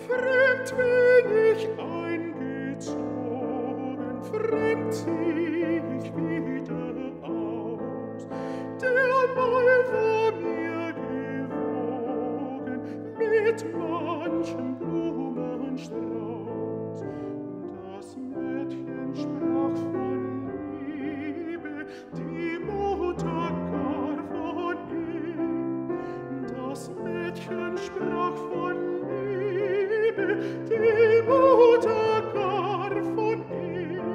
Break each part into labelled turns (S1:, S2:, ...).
S1: Fremd bin ich eingezogen, fremd zieh ich wieder aus. Der Ball war mir gewogen mit manchem Blumenstrauß. Das Mädchen sprach von Liebe, die Mutter gar von ihm. Das Mädchen sprach von Liebe, die Mutter gar von ihm.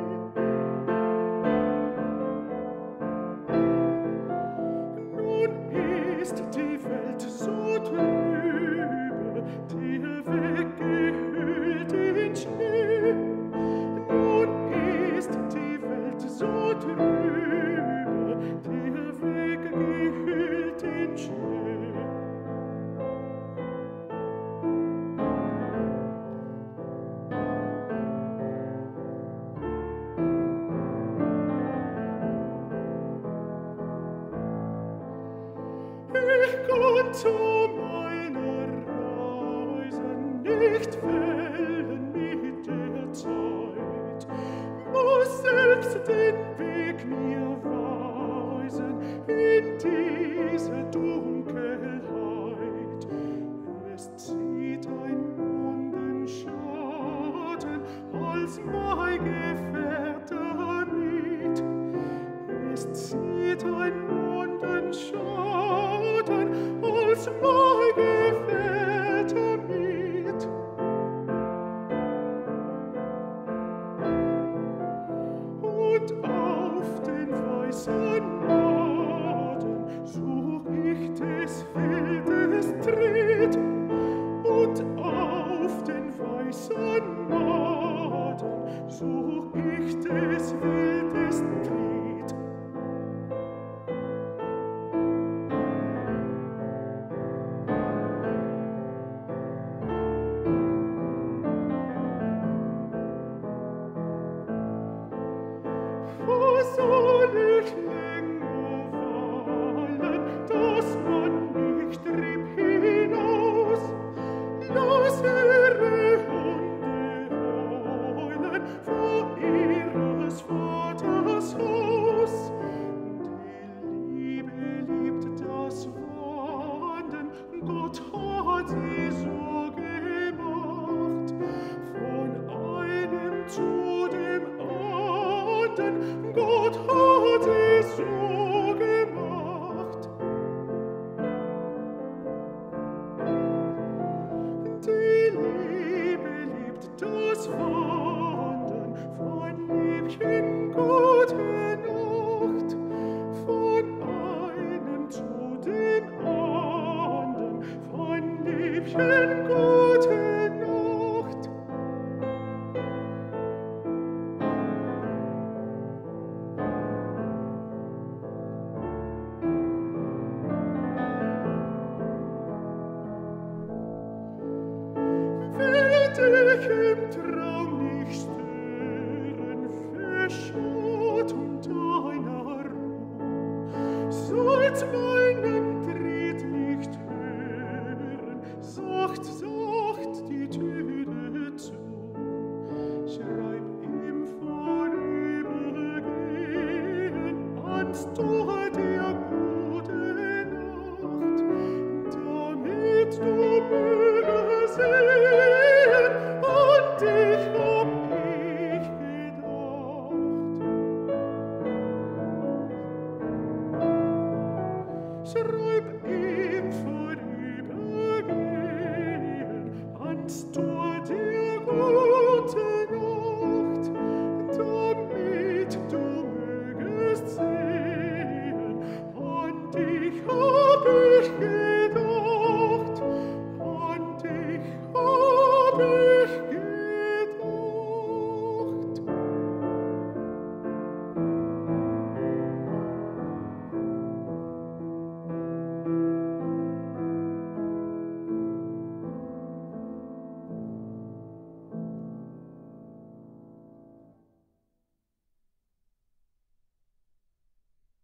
S1: Nun ist die Welt so trübe, der Weg gehüllt in Schnee. Nun ist die Welt so trübe, der Weg gehüllt in Schnee. Ich kann zu meiner Reise nicht wählen mit der Zeit, muss selbst den Weg mir weisen in diese Dunkelheit. Es zieht ein Mondenschatten als mein Gefährte mit. Es zieht ein Mondenschatten als mein Gefährte mit. Und auf den weißen Maden such ich des Feldes Tritt. Und auf den weißen Maden such ich des Feldes Tritt. Wo soll ich länger weilen, dass man mich trieb hinaus? Lass ihre Hunde heulen vor ihres Vaters Haus. Die Liebe liebt das Wandern, Gott hat sie so gemacht. Von einem zu dem anderen, Gott hat sie so gemacht. Die Liebe liebt das Wandern, von Liebchen gute Nacht. Von einem zu dem anderen, von Liebchen gute Nacht. Werd ich im Traum nicht stören, Verschattung deiner Ruhe, sollt meinen Tritt nicht hören, sacht, sacht die Türe zu. Schreib im Vorübergehen ans Tor der gute Nacht, damit du möge sehen, an dich hab ich gedacht. Schreib im Vorübergehen ans Tor der gute